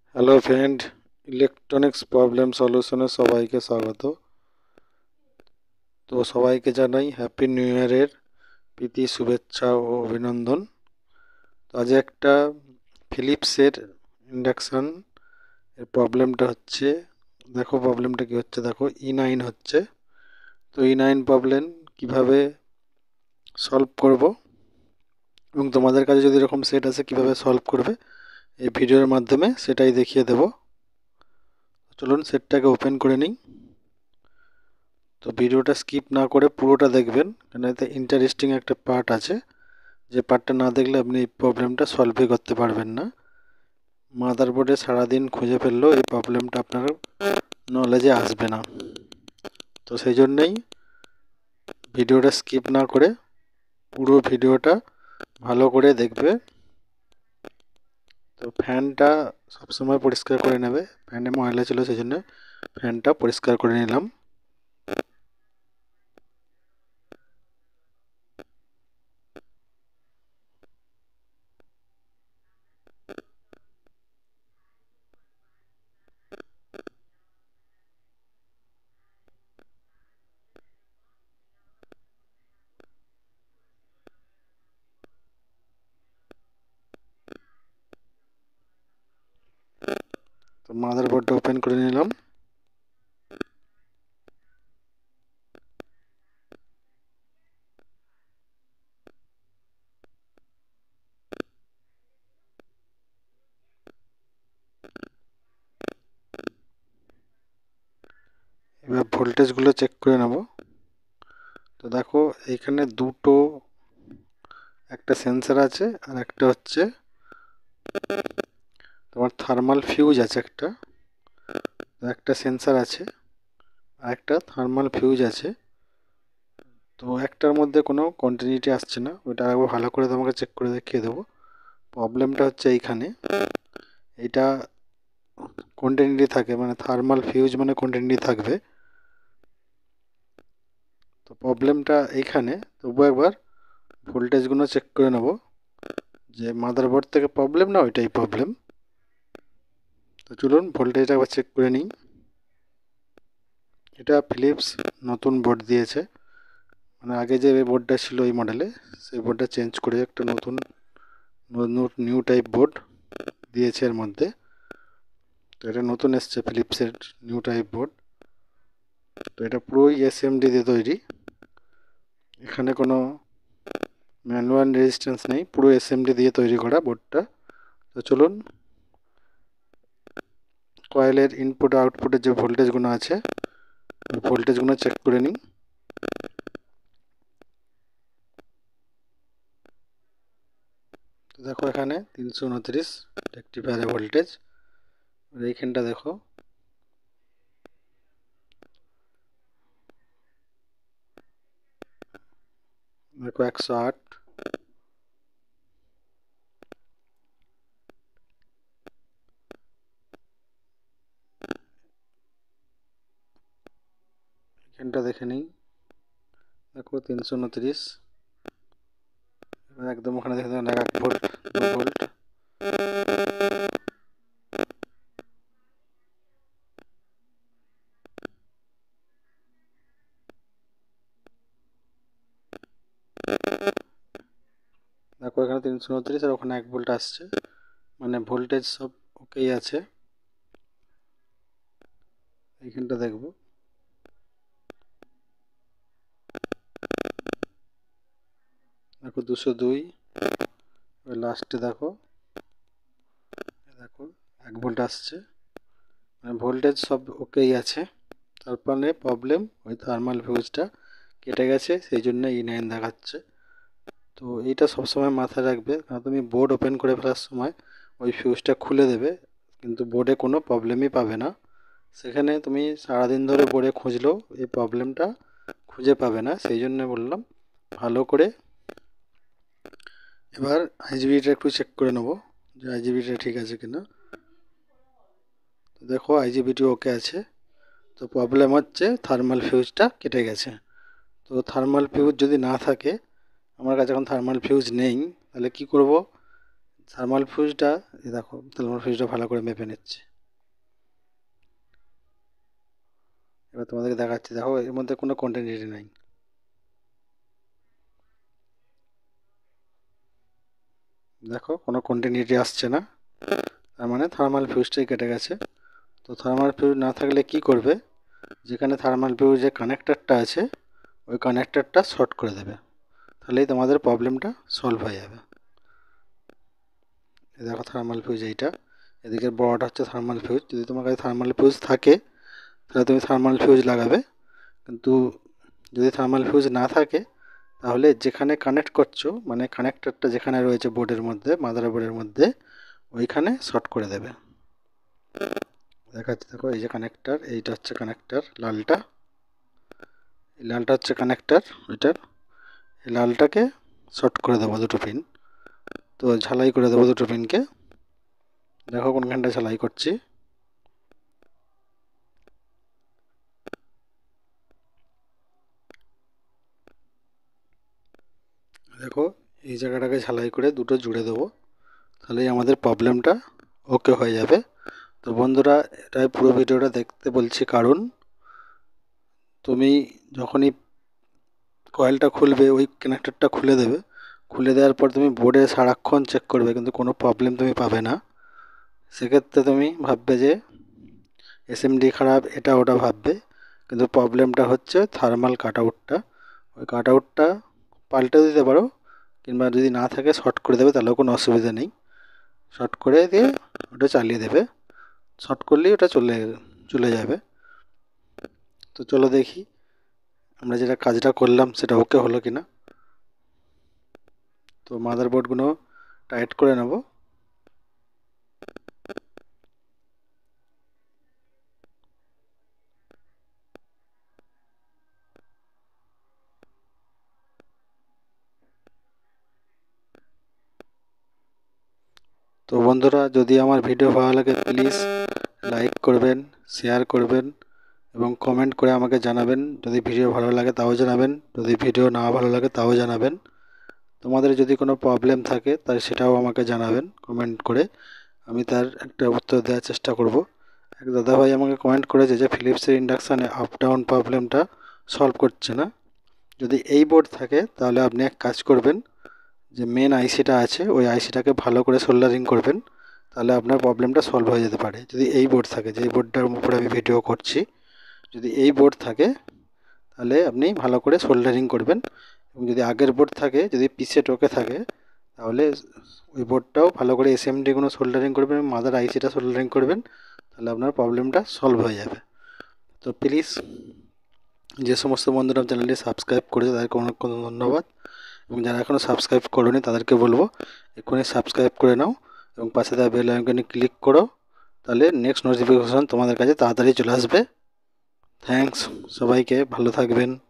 Hello friend, electronics problem সলিউশনে সবাইকে স্বাগত। তো সবাইকে জানাই হ্যাপি নিউ ইয়ারের প্রীতি শুভেচ্ছা ও অভিনন্দন। তো আজ একটা ফিলিপসের ইন্ডাকশান এর প্রবলেমটা হচ্ছে, দেখো প্রবলেমটা কি হচ্ছে, দেখো E9 হচ্ছে। তো E9 প্রবলেম কিভাবে সলভ করব এবং তোমাদের কাছে যদি এরকম সেট আছে কিভাবে সলভ করবে এই ভিডিওর মাধ্যমে সেটাই দেখিয়ে দেব। চলুন সেটটাকে ওপেন করে নিই। তো ভিডিওটা স্কিপ না করে পুরোটা দেখবেন, কারণ এতে ইন্টারেস্টিং একটা পার্ট আছে, যে পার্টটা না দেখলে আপনি এই প্রবলেমটা সলভই করতে পারবেন না। মাদারবোর্ডে সারাদিন খুঁজে ফেললেও এই প্রবলেমটা আপনার নলেজে আসবে না। তো সেই জন্যেই ভিডিওটা স্কিপ না করে পুরো ভিডিওটা ভালো করে দেখবে। তো ফ্যানটা সবসময় পরিষ্কার করে নেবে, ফ্যানে ময়লা ছিল সেই জন্য ফ্যানটা পরিষ্কার করে নিলাম। তো মাদারবোর্ডটা ওপেন করে নিলাম। এবার ভোল্টেজগুলো চেক করে নেব। তো দেখো এইখানে দুটো, একটা সেন্সর আছে আর একটা হচ্ছে তোমার থার্মাল ফিউজ আছে। একটা সেন্সর আছে আর একটা থার্মাল ফিউজ আছে। তো একটার মধ্যে কোনো কন্টিনিউটি আসছে না, ওটা আরেকবার ভালো করে তোমাকে চেক করে দেখিয়ে দেবো। প্রবলেমটা হচ্ছে এইখানে, এইটা কন্টিনিউটি থাকে, মানে থার্মাল ফিউজ মানে কন্টিনিউটি থাকবে। তো প্রবলেমটা এইখানে, তবু একবার ভোল্টেজগুলো চেক করে নেব যে মাদারবোর্ড থেকে প্রবলেম না ওইটাই প্রবলেম। তো চলুন ভোল্টেজটা একবার চেক করে নিই। এটা ফিলিপস নতুন বোর্ড দিয়েছে, মানে আগে যে বোর্ডটা ছিল এই মডেলে সেই বোর্ডটা চেঞ্জ করে একটা নতুন নিউ টাইপ বোর্ড দিয়েছে এর মধ্যে। তো এটা নতুন এসছে ফিলিপসের নিউ টাইপ বোর্ড। তো এটা পুরোই এসএমডি দিয়ে তৈরি, এখানে কোনো ম্যানুয়াল রেজিস্ট্যান্স নেই, পুরো এসএমডি দিয়ে তৈরি করা বোর্ডটা। তো চলুন কয়েলের ইনপুট আউটপুটের যে ভোল্টেজগুলো আছে ওই ভোল্টেজগুলো চেক করে নিই। তো দেখো এখানে 329 রেক্টিফায়ারের ভোল্টেজ। এইখানটা দেখো দেখো 108। এখানটা দেখে নিই, দেখো 329। একদম ওখানে দেখে দেবেন 1 ভোল্ট 2 ভোল্ট। দেখো এখানে 329 আর ওখানে 1 ভোল্ট আসছে, মানে ভোল্টেজ সব ওকেই আছে। এইখানটা দেখবো দেখো 202। লাস্টে দেখো দেখো 1 ভোল্ট আসছে, মানে ভোল্টেজ সব ওকেই আছে। তারপরে প্রবলেম ওই থার্মাল ফিউজটা কেটে গেছে, সেই জন্য E9 দেখাচ্ছে। তো এইটা সবসময় মাথায় রাখবে, কারণ তুমি বোর্ড ওপেন করে ফেলার সময় ওই ফিউজটা খুলে দেবে, কিন্তু বোর্ডে কোনো প্রবলেমই পাবে না। সেখানে তুমি সারাদিন ধরে বোর্ডে খুঁজলেও এই প্রবলেমটা খুঁজে পাবে না। সেই জন্য বললাম ভালো করে এবার আইজিবিটা একটু চেক করে নেবো যে আইজিবিটা ঠিক আছে কিনা। তো দেখো আইজিবিটি ওকে আছে। তো প্রবলেম হচ্ছে থার্মাল ফিউজটা কেটে গেছে। তো থার্মাল ফিউজ যদি না থাকে, আমার কাছে এখন থার্মাল ফিউজ নেই, তাহলে কি করব, থার্মাল ফিউজটা দেখো, থার্মাল ফিউজটা ভালো করে মেপে নিচ্ছে। এবার তোমাদেরকে দেখাচ্ছি, দেখো এর মধ্যে কোনো কন্টিনিউটি নাই। দেখো কোনো কন্টিনিউটি আসছে না, তার মানে থার্মাল ফিউজটাই কেটে গেছে। তো থার্মাল ফিউজ না থাকলে কি করবে, যেখানে থার্মাল ফিউজের কানেক্টারটা আছে ওই কানেক্টারটা শর্ট করে দেবে, তাহলেই তোমাদের প্রবলেমটা সলভ হয়ে যাবে। দেখো থার্মাল ফিউজ এইটা, এদিকের বড়টা হচ্ছে থার্মাল ফিউজ। যদি তোমার কাছে থার্মাল ফিউজ থাকে তাহলে তুমি থার্মাল ফিউজ লাগাবে, কিন্তু যদি থার্মাল ফিউজ না থাকে তাহলে যেখানে কানেক্ট করছো, মানে কানেক্টারটা যেখানে রয়েছে বোর্ডের মধ্যে, মাদারবোর্ডের মধ্যে, ওইখানে শর্ট করে দেবে। দেখাচ্ছি, দেখো এই যে কানেক্টার, এইটা হচ্ছে কানেক্টার লালটা, এই লালটা হচ্ছে কানেক্টার ওইটার, এই লালটাকে শর্ট করে দেবো দুটো পিন। তো ঝালাই করে দেবো দুটো পিনকে। দেখো কোনখানটা ঝালাই করছি। দেখো এই জায়গাটাকে ঝালাই করে দুটো জুড়ে দেবো, তাহলেই আমাদের প্রবলেমটা ওকে হয়ে যাবে। তো বন্ধুরা, এটাই পুরো ভিডিওটা দেখতে বলছি, কারণ তুমি যখনই কয়েলটা খুলবে ওই কানেক্টরটা খুলে দেবে, খুলে দেওয়ার পর তুমি বোর্ডে সারাক্ষণ চেক করবে, কিন্তু কোনো প্রবলেম তুমি পাবে না। সেক্ষেত্রে তুমি ভাববে যে এসএমডি খারাপ, এটা ওটা ভাববে, কিন্তু প্রবলেমটা হচ্ছে থার্মাল কাট আউটটা। ওই কাট আউটটা পাল্টে দিতে পারো, কিংবা যদি না থাকে শর্ট করে দেবে, তাহলেও কোনো অসুবিধা নেই। শর্ট করে দিয়ে ওটা চালিয়ে দেবে, শর্ট করলেই ওটা চলে যাবে। তো চলো দেখি আমরা যেটা কাজটা করলাম সেটা ওকে হলো কিনা। তো মাদারবোর্ডগুলো টাইট করে নেব। তো বন্ধুরা, যদি আমার ভিডিও ভালো লাগে প্লিজ লাইক করবেন, শেয়ার করবেন এবং কমেন্ট করে আমাকে জানাবেন। যদি ভিডিও ভালো লাগে তাও জানাবেন, যদি ভিডিও না ভালো লাগে তাও জানাবেন। তোমাদের যদি কোনো প্রবলেম থাকে তাহলে সেটাও আমাকে জানাবেন কমেন্ট করে, আমি তার একটা উত্তর দেওয়ার চেষ্টা করব। এক দাদাভাই আমাকে কমেন্ট করেছে যে ফিলিপসের ইন্ডাকশানে আপ ডাউন প্রবলেমটা সলভ করছে না। যদি এই বোর্ড থাকে তাহলে আপনি এক কাজ করবেন, যে মেন আইসিটা আছে ওই আইসিটাকে ভালো করে সোল্ডারিং করবেন, তাহলে আপনার প্রবলেমটা সলভ হয়ে যেতে পারে। যদি এই বোর্ড থাকে, যে বোর্ডটার উপরে আমি ভিডিও করছি, যদি এই বোর্ড থাকে তাহলে আপনি ভালো করে সোল্ডারিং করবেন। এবং যদি আগের বোর্ড থাকে, যদি পিসে টোকে থাকে, তাহলে ওই বোর্ডটাও ভালো করে এসএমডিগুলো সোল্ডারিং করবেন, মাদার আইসিটা সোল্ডারিং করবেন, তাহলে আপনার প্রবলেমটা সলভ হয়ে যাবে। তো প্লিজ যে সমস্ত বন্ধুরা চ্যানেলটি সাবস্ক্রাইব করেছে তাদেরকে অনেক অনেক ধন্যবাদ, এবং যারা এখনও সাবস্ক্রাইব করোনি তাদেরকে বলবো এক্ষুনি সাবস্ক্রাইব করে নাও এবং পাশে দেওয়া বেল আইকনে ক্লিক করো, তাহলে নেক্সট নোটিফিকেশন তোমাদের কাছে তাড়াতাড়ি চলে আসবে। থ্যাঙ্কস, সবাইকে ভালো থাকবেন।